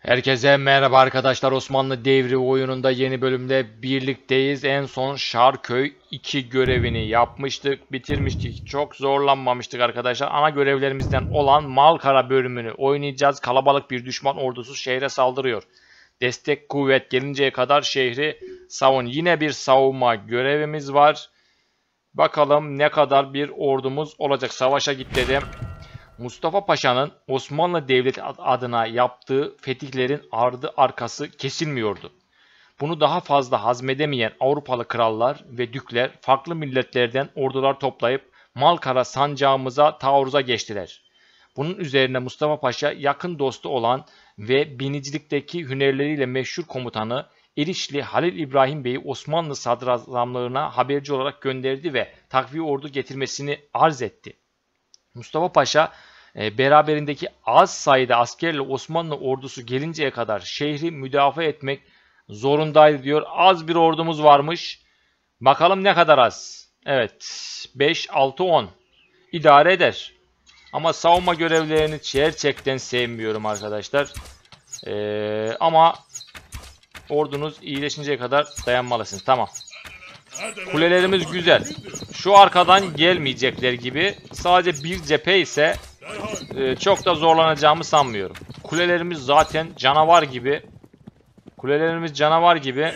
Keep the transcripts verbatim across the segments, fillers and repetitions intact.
Herkese merhaba arkadaşlar. Osmanlı Devri oyununda yeni bölümde birlikteyiz. En son Şarköy iki görevini yapmıştık, bitirmiştik. Çok zorlanmamıştık arkadaşlar. Ana görevlerimizden olan Malkara bölümünü oynayacağız. Kalabalık bir düşman ordusu şehre saldırıyor. Destek kuvvet gelinceye kadar şehri savun. Yine bir savunma görevimiz var. Bakalım ne kadar bir ordumuz olacak. Savaşa git dedim. Mustafa Paşa'nın Osmanlı Devleti adına yaptığı fetihlerin ardı arkası kesilmiyordu. Bunu daha fazla hazmedemeyen Avrupalı krallar ve dükler farklı milletlerden ordular toplayıp Malkara sancağımıza taarruza geçtiler. Bunun üzerine Mustafa Paşa yakın dostu olan ve binicilikteki hünerleriyle meşhur komutanı Erişli Halil İbrahim Bey'i Osmanlı sadrazamlığına haberci olarak gönderdi ve takviye ordu getirmesini arz etti. Mustafa Paşa e, beraberindeki az sayıda askerle Osmanlı ordusu gelinceye kadar şehri müdafaa etmek zorundaydı diyor. Az bir ordumuz varmış. Bakalım ne kadar az. Evet. beş, altı, on. İdare eder. Ama savunma görevlerini gerçekten sevmiyorum arkadaşlar. Ee, ama ordunuz iyileşinceye kadar dayanmalısınız. Tamam. Kulelerimiz güzel. Şu arkadan gelmeyecekler gibi. Sadece bir cephe ise e, çok da zorlanacağımı sanmıyorum. Kulelerimiz zaten canavar gibi. Kulelerimiz canavar gibi.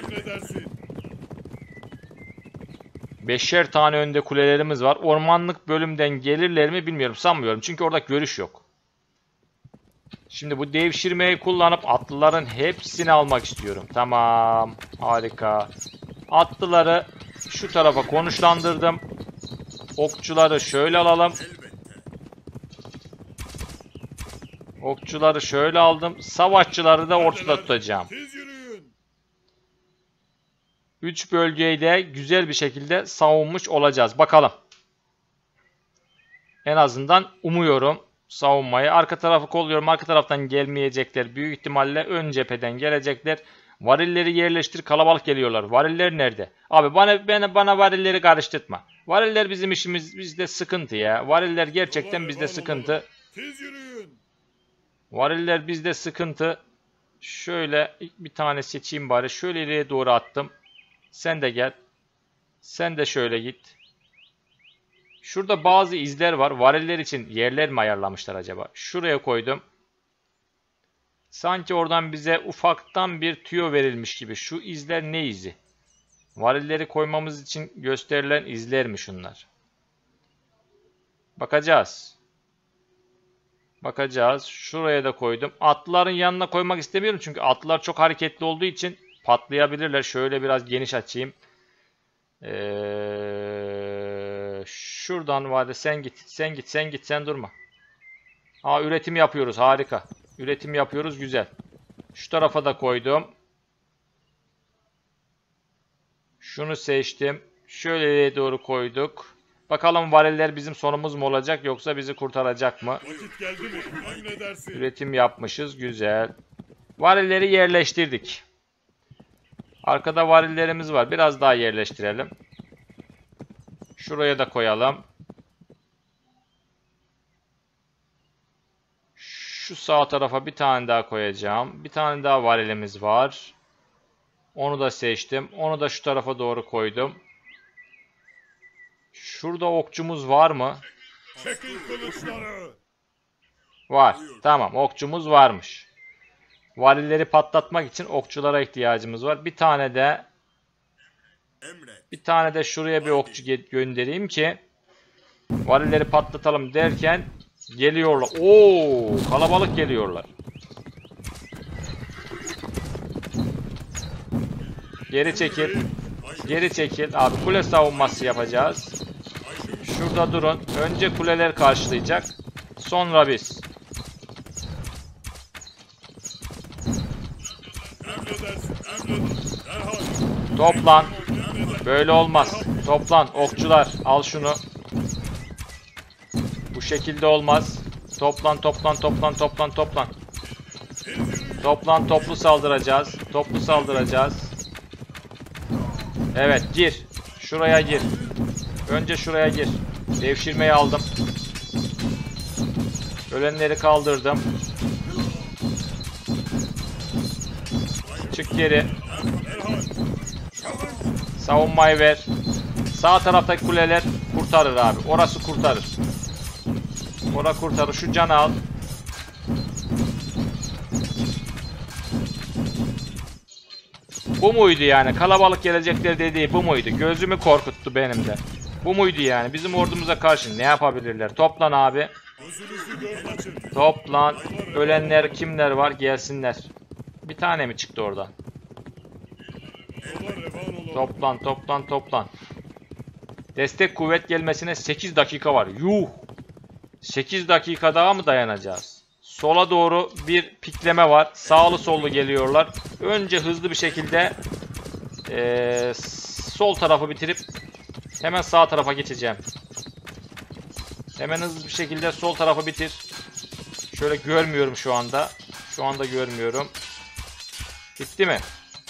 Beşer tane önde kulelerimiz var. Ormanlık bölümden gelirler mi bilmiyorum. Sanmıyorum. Çünkü orada görüş yok. Şimdi bu devşirmeyi kullanıp atlıların hepsini almak istiyorum. Tamam. Harika. Atlıları şu tarafa konuşlandırdım. Okçuları şöyle alalım. Okçuları şöyle aldım. Savaşçıları da ortada tutacağım. Üç bölgeyi de güzel bir şekilde savunmuş olacağız. Bakalım. En azından umuyorum savunmayı. Arka tarafı kolluyorum. Arka taraftan gelmeyecekler. Büyük ihtimalle ön cepheden gelecekler. Varilleri yerleştir. Kalabalık geliyorlar. Variller nerede? Abi bana bana, bana varilleri karıştırtma. Variller bizim işimiz, bizde sıkıntı ya. Variller gerçekten bizde sıkıntı. Variller bizde sıkıntı. Şöyle bir tane seçeyim bari. Şöyle ileriye doğru attım. Sen de gel. Sen de şöyle git. Şurada bazı izler var. Variller için yerler mi ayarlamışlar acaba? Şuraya koydum. Sanki oradan bize ufaktan bir tüyo verilmiş gibi. Şu izler ne izi? Varilleri koymamız için gösterilen izler mi şunlar? Bakacağız. Bakacağız. Şuraya da koydum. Atlıların yanına koymak istemiyorum. Çünkü atlılar çok hareketli olduğu için patlayabilirler. Şöyle biraz geniş açayım. Ee, şuradan var. Sen git. Sen git. Sen git. Sen durma. Aa, üretim yapıyoruz. Harika. Üretim yapıyoruz. Güzel. Şu tarafa da koydum. Şunu seçtim. Şöyle doğru koyduk. Bakalım variller bizim sonumuz mu olacak yoksa bizi kurtaracak mı? Üretim yapmışız. Güzel. Varilleri yerleştirdik. Arkada varillerimiz var. Biraz daha yerleştirelim. Şuraya da koyalım. Şu sağ tarafa bir tane daha koyacağım. Bir tane daha varilimiz var. Onu da seçtim. Onu da şu tarafa doğru koydum. Şurada okçumuz var mı? Var. Tamam, okçumuz varmış. Varilleri patlatmak için okçulara ihtiyacımız var. Bir tane de bir tane de şuraya bir okçu göndereyim ki varilleri patlatalım derken geliyorlar. Oo, kalabalık geliyorlar. Geri çekil. Geri çekil. Abi kule savunması yapacağız. Şurada durun. Önce kuleler karşılayacak. Sonra biz. Toplan. Böyle olmaz. Toplan. Okçular. Al şunu. Bu şekilde olmaz. Toplan, toplan, toplan, toplan, toplan. Toplan, toplu saldıracağız. Toplu saldıracağız. Evet, gir. Şuraya gir. Önce şuraya gir. Devşirmeyi aldım. Ölenleri kaldırdım. Çık geri. Savunmayı ver. Sağ taraftaki kuleler kurtarır abi. Orası kurtarır. Ora kurtarır. Şu canı al. Bu muydu yani? Kalabalık gelecekler dediği bu muydu? Gözümü korkuttu benim de. Bu muydu yani? Bizim ordumuza karşı ne yapabilirler? Toplan abi. Toplan. Ölenler kimler var? Gelsinler. Bir tane mi çıktı oradan? Toplan, toplan, toplan. Destek kuvvet gelmesine sekiz dakika var. Yuh! sekiz dakika daha mı dayanacağız? Sola doğru bir pikleme var. Sağlı sollu geliyorlar. Önce hızlı bir şekilde ee, sol tarafı bitirip hemen sağ tarafa geçeceğim. Hemen hızlı bir şekilde sol tarafı bitir. Şöyle görmüyorum şu anda. Şu anda görmüyorum. Bitti mi?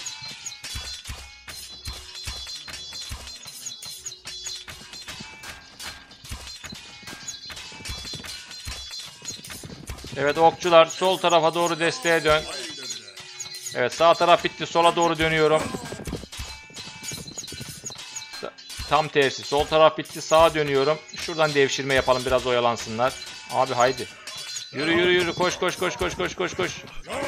Evet okçular sol tarafa doğru desteğe dön. Evet sağ taraf bitti. Sola doğru dönüyorum. Tam tersi. Sol taraf bitti. Sağa dönüyorum. Şuradan devşirme yapalım. Biraz oyalansınlar. Abi haydi. Yürü yürü yürü. Koş koş koş koş koş koş koş.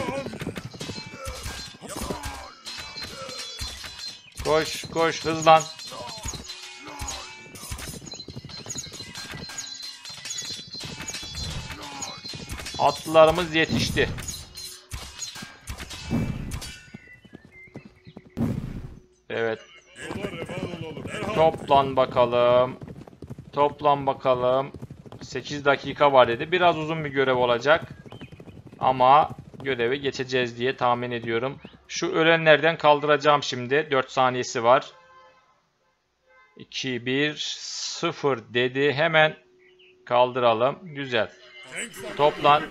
Koş koş hızlan. Atlılarımız yetişti. Evet. Toplan bakalım. Toplan bakalım. sekiz dakika var dedi. Biraz uzun bir görev olacak. Ama görevi geçeceğiz diye tahmin ediyorum. Şu ölenlerden kaldıracağım şimdi. dört saniyesi var. iki, bir, sıfır dedi. Hemen kaldıralım. Güzel. Toplan.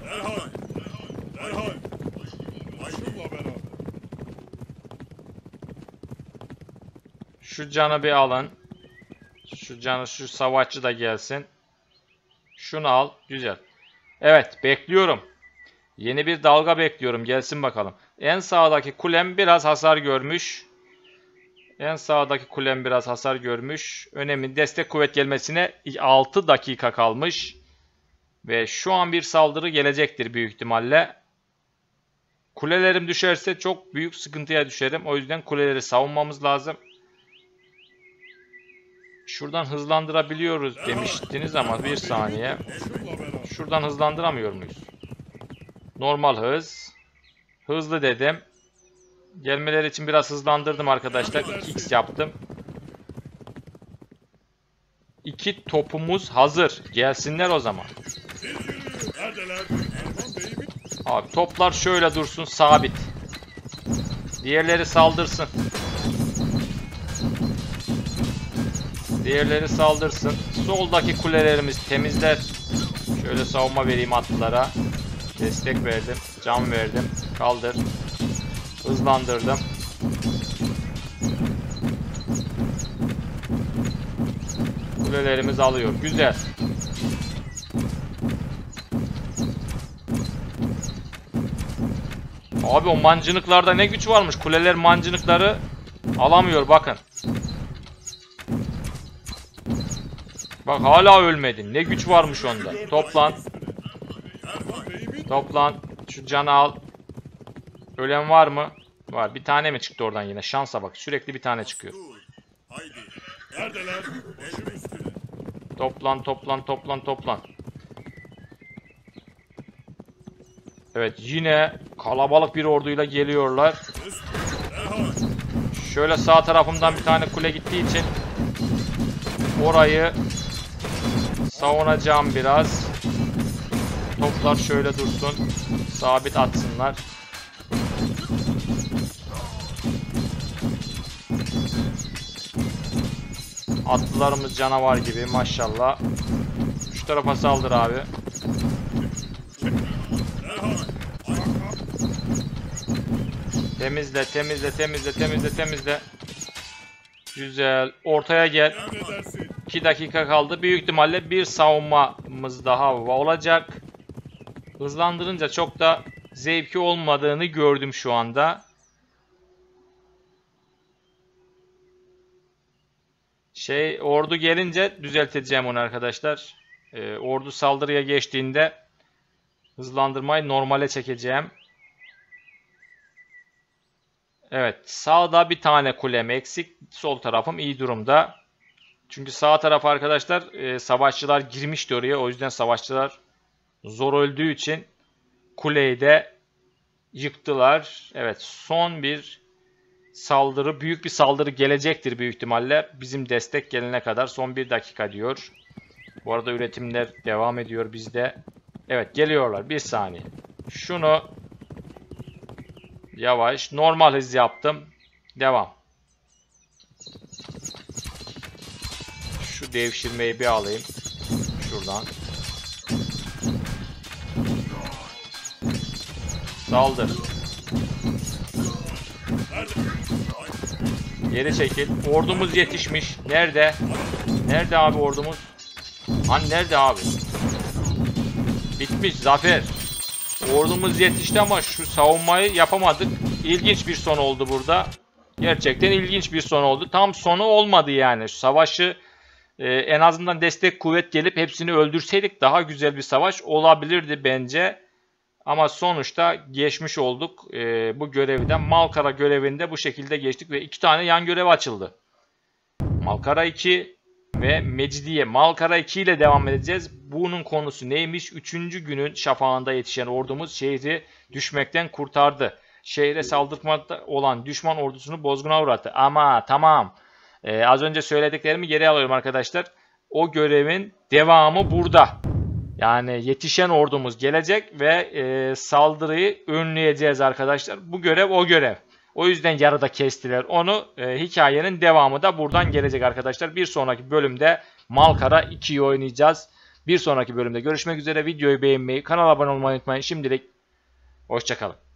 Şu canı bir alın. Şu canı, şu savaşçı da gelsin. Şunu al. Güzel. Evet, bekliyorum. Yeni bir dalga bekliyorum. Gelsin bakalım. En sağdaki kulem biraz hasar görmüş. En sağdaki kulem biraz hasar görmüş. Önemli. Destek kuvvet gelmesine altı dakika kalmış. Ve şu an bir saldırı gelecektir büyük ihtimalle. Kulelerim düşerse çok büyük sıkıntıya düşerim. O yüzden kuleleri savunmamız lazım. Şuradan hızlandırabiliyoruz demiştiniz ama bir saniye. Şuradan hızlandıramıyor muyuz? Normal hız. Hızlı dedim. Gelmeleri için biraz hızlandırdım arkadaşlar. iki x yaptım. İki topumuz hazır. Gelsinler o zaman. Abi toplar şöyle dursun sabit. Diğerleri saldırsın. Diğerleri saldırsın. Soldaki kulelerimiz temizler. Şöyle savunma vereyim atlılara. Destek verdim. Can verdim. Kaldır. Hızlandırdım. Kulelerimiz alıyor. Güzel. Abi o mancınıklarda ne güç varmış. Kuleler mancınıkları alamıyor bakın. Bak hala ölmedin. Ne güç varmış onda. Toplan. Toplan. Şu canı al. Ölen var mı? Var. Bir tane mi çıktı oradan yine? Şansa bak. Sürekli bir tane çıkıyor. Toplan, toplan, toplan, toplan. Evet, yine kalabalık bir orduyla geliyorlar. Şöyle sağ tarafımdan bir tane kule gittiği için orayı savunacağım biraz. Toplar şöyle dursun. Sabit atsınlar. Atlılarımız canavar gibi maşallah. Şu tarafa saldır abi. Temizle, temizle, temizle, temizle, temizle. Güzel. Ortaya gel. iki dakika kaldı. Büyük ihtimalle bir savunmamız daha olacak. Hızlandırınca çok da zevki olmadığını gördüm şu anda. Şey ordu gelince düzelteceğim onu arkadaşlar. Ee, ordu saldırıya geçtiğinde hızlandırmayı normale çekeceğim. Evet, sağda bir tane kulem eksik. Sol tarafım iyi durumda. Çünkü sağ taraf arkadaşlar e, savaşçılar girmişti oraya. O yüzden savaşçılar zor öldüğü için kuleyi de yıktılar. Evet, son bir saldırı, büyük bir saldırı gelecektir büyük ihtimalle. Bizim destek gelene kadar son bir dakika diyor. Bu arada üretimler devam ediyor bizde. Evet, geliyorlar. Bir saniye. Şunu yavaş, normal hız yaptım. Devam. Şu devşirmeyi bir alayım. Şuradan. Saldır. Geri çekil. Ordumuz yetişmiş. Nerede? Nerede abi ordumuz? Hani nerede abi? Bitmiş. Zafer. Ordumuz yetişti ama şu savunmayı yapamadık. İlginç bir son oldu burada. Gerçekten ilginç bir son oldu. Tam sonu olmadı yani. Şu savaşı e, en azından destek kuvvet gelip hepsini öldürseydik daha güzel bir savaş olabilirdi bence. Ama sonuçta geçmiş olduk e, bu görevden. Malkara görevinde bu şekilde geçtik ve iki tane yan görev açıldı. Malkara iki ve Mecidiye. Malkara iki ile devam edeceğiz. Bunun konusu neymiş? Üçüncü günün şafağında yetişen ordumuz şehri düşmekten kurtardı. Şehre saldırmakta olan düşman ordusunu bozguna uğrattı. Ama tamam. Ee, az önce söylediklerimi geri alıyorum arkadaşlar. O görevin devamı burada. Yani yetişen ordumuz gelecek ve e, saldırıyı önleyeceğiz arkadaşlar. Bu görev o görev. O yüzden yarıda kestiler onu. E, hikayenin devamı da buradan gelecek arkadaşlar. Bir sonraki bölümde Malkara ikiyi oynayacağız. Bir sonraki bölümde görüşmek üzere. Videoyu beğenmeyi, kanala abone olmayı unutmayın. Şimdilik hoşça kalın.